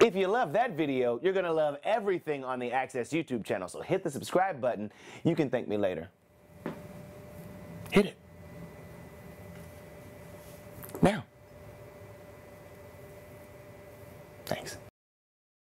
If you love that video, you're going to love everything on the Access YouTube channel, so hit the subscribe button. You can thank me later. Hit it. Now.